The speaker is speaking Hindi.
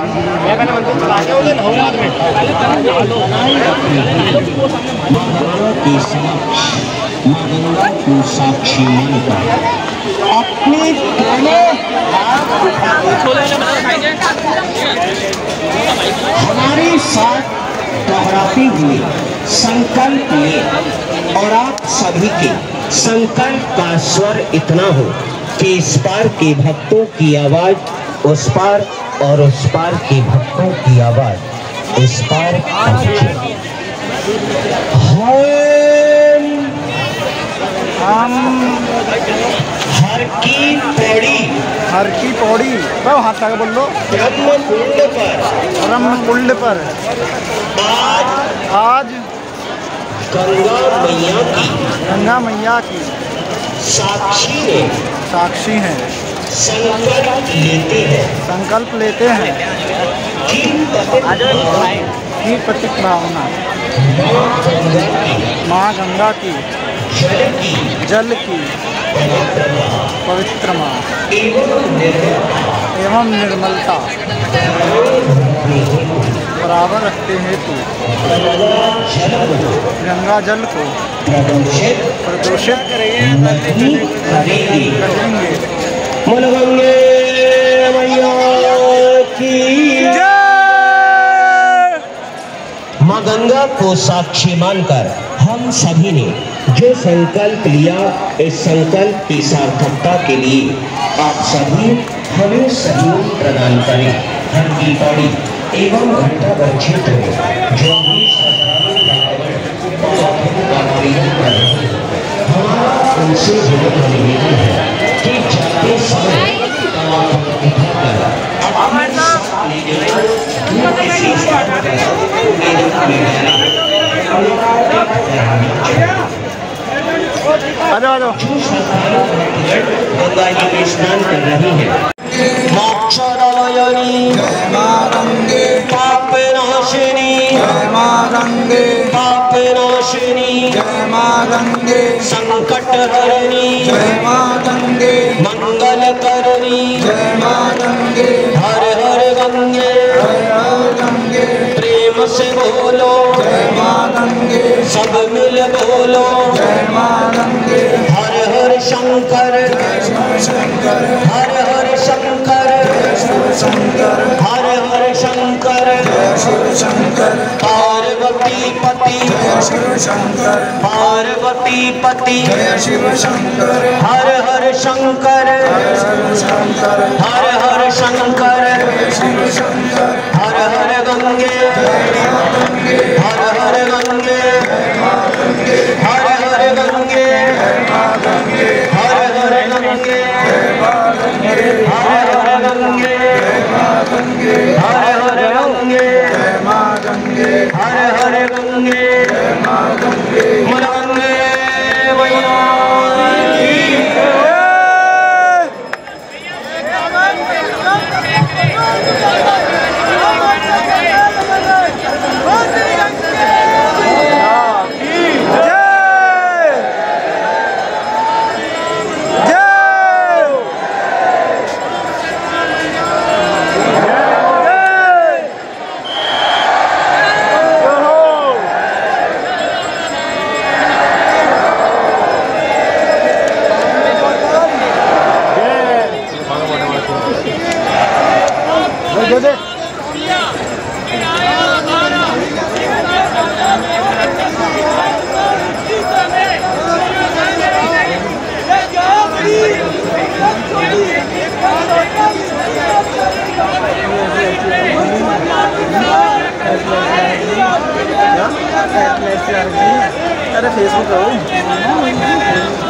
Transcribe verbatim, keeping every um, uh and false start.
के समक्ष माँ गंगा को साक्षी मानकर अपने दोनों हमारे साथ दोहराते हुए संकल्प ले और आप सभी के संकल्प का स्वर इतना हो कि इस पार के भक्तों की आवाज उस पार और उस पार के भक्तों की आवाज इस पार पहुंचे। हम हर की पौड़ी हर की पौड़ी तो हाथ लगा बोल लो। ब्रह्मकुंड पर ब्रह्मकुंड पर आज आज गंगा मैया की गंगा मैया की साक्षी ने साक्षी हैं, संकल्प लेते हैं संकल्प लेते हैं कि कि प्रतिभावना माँ गंगा की जल की जल की पवित्र माँ एवं निर्मलता बराबर रखते हेतु गंगा जल को प्रदूषित प्रदूषित नहीं करेंगे। करेंगे। मन गंगे मैया की माँ गंगा को साक्षी मानकर हम सभी ने जो संकल्प लिया, इस संकल्प की सार्थकता के लिए आप सभी हमें सहयोग प्रदान करें। हर की पौड़ी एवं घंटाघर क्षेत्र में जो भी श्रद्धालु हमारा उनसे जुड़े निवेदन है कि जाते समय उठाकर अपने साथ ले जाना किसी आ जाओ आ जाओ। गंगा जी में स्नान कर रही है। मोक्षदायिनी जय माँ गंगे पापनाशिनी जय माँ गंगे पापनाशिनी जय माँ गंगे संकटहरिणी जय माँ गंगे मंगलकरणी जय माँ गंगे हर हर गंगे हर हर गंगे प्रेम से बोलो जय माँ गंगे सब मिल बोलो जय माँ गंगे हर हर शंकर शिव शंकर हर हर शंकर शिव शंकर हर हर शंकर शिव शंकर पार्वती पति जय शिव शंकर पार्वती पति जय शिव शंकर हर हर शंकर शिव शंकर हर हर शंकर शिव शंकर हर हर गंगे हर हर गंगे हर हर गंगे हर हर गंगे हर हर गंगे हर हर गंगे हर हर गंगे मन गंगे मैया की अरे फेसबुक